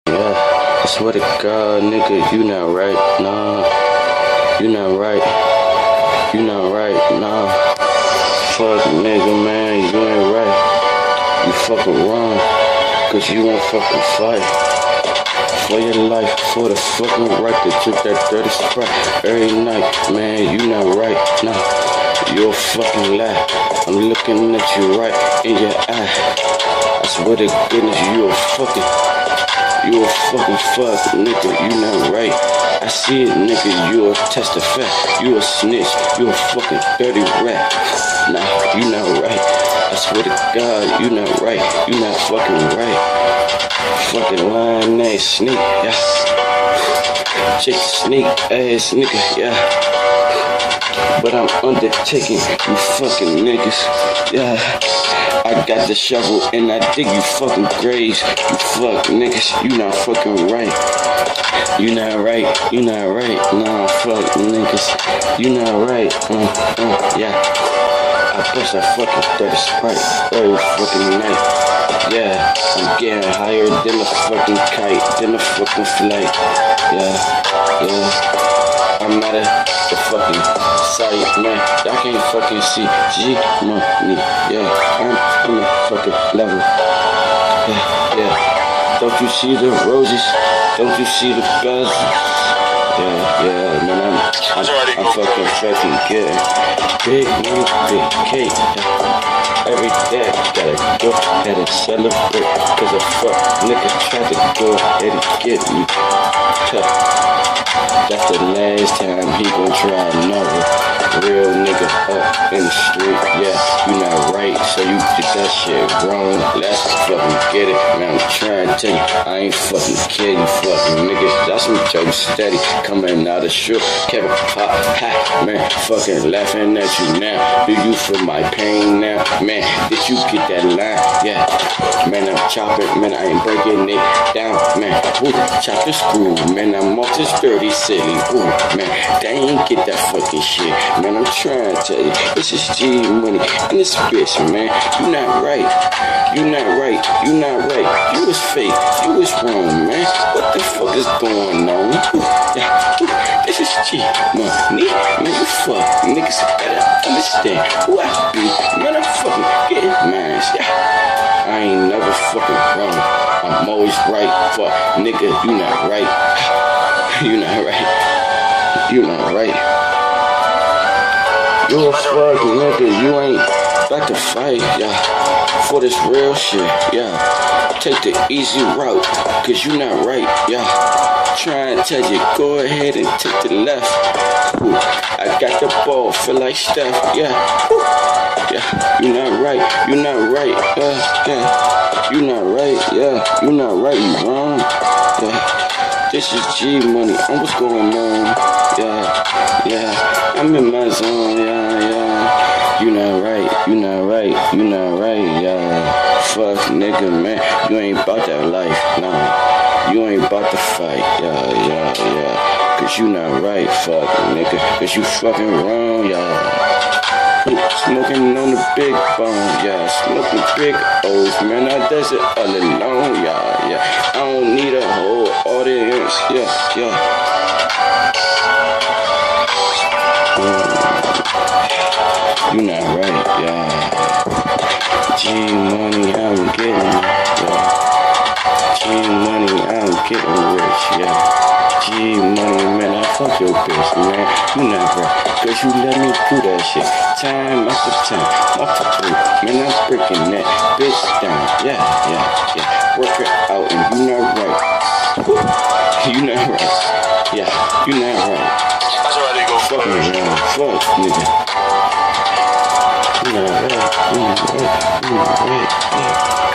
Yeah, I swear to God, nigga, you not right, nah. You not right. You not right, nah. Fuck, nigga, man, you ain't right. You fucking wrong, cause you won't fucking fight for your life, for the fucking right to drink that dirty Sprite every night. Man, you not right, nah. You're a fucking lie. I'm looking at you right in your eye. I swear to goodness, you a fucking fuck, nigga, you not right. I see it, nigga, you a testify. You a snitch, you a fucking dirty rat. Nah, you not right. I swear to God, you not right. You not fucking right. Fucking lying ass sneak, yeah. Check the sneak ass nigga, yeah. But I'm undertaking you fucking niggas, yeah. I got the shovel and I dig you fucking graves. You fuck niggas, you not fucking right. You not right, you not right. Nah, fuck niggas, you not right. Yeah. I bust that fucking dirty Sprite every fucking night. Yeah, I'm getting higher than a fucking kite, than a fucking flight. Yeah. I'm out of the fucking sight, man. Y'all can't fucking see G money. Yeah, I'm on the fucking level. Yeah. Don't you see the roses? Don't you see the bells? Yeah, man, I'm fucking good. Big money, big cake. Every day, gotta go ahead and celebrate. Cause a fuck nigga tried to go ahead and get me. That's the last time he gon' try another. Real nigga up in the street, yeah, you not right, so you did that shit wrong. Let's fucking get it, man, I'm trying to tell you, I ain't fucking kidding, fucking niggas. That's some jokes steady coming out of shook. Kevin Pop, ha, man, fucking laughing at you now. Do you feel my pain now, man? Did you get that line? Yeah, man, I'm chopping, man, I ain't breaking it down, man. Ooh, chop the screw, man, I'm off this dirty city. Ooh, man, they ain't get that fucking shit. Man, I'm trying to tell you, this is G money and this bitch, man. You not right. You not right. You not right. You was fake. You was wrong, man. What the fuck is going on? Yeah, this is G money. Man, you fuck niggas better understand who I be. Man, I'm fucking getting mine. Yeah, I ain't never fucking wrong. I'm always right. Fuck, nigga, you not right. You not right. You not right. You a fucking nigga, you ain't about to fight, yeah. For this real shit, yeah. Take the easy route, cause you not right, yeah. Try and tell you, go ahead and take the left. Ooh, I got the ball, feel like Steph, yeah. Ooh, yeah, you not right, you not right, yeah. You not right, yeah. You not right, you wrong, yeah. This is G money, and what's going on? Yeah, I'm in my zone, yeah. You not right, you not right, you not right, yeah. Fuck nigga, man, you ain't about that life, nah. You ain't about to fight, yeah. Cause you not right, fuck nigga, cause you fucking wrong, yeah. Smoking on the big bone, yeah. Smoking big O's, man, I does it all alone, yeah. I don't need a whole audience, yeah. You not right, yeah. G money, I'm getting it, yeah. G money, I'm getting rich, yeah. G money, man, I fuck your bitch, man. You not right, cause you let me do that shit. Time after time, man, I'm breaking that bitch down, yeah. Work it out and you not right. You not right, yeah, you not right. That's alright, they go fucking around, fuck, nigga. You not right, yeah.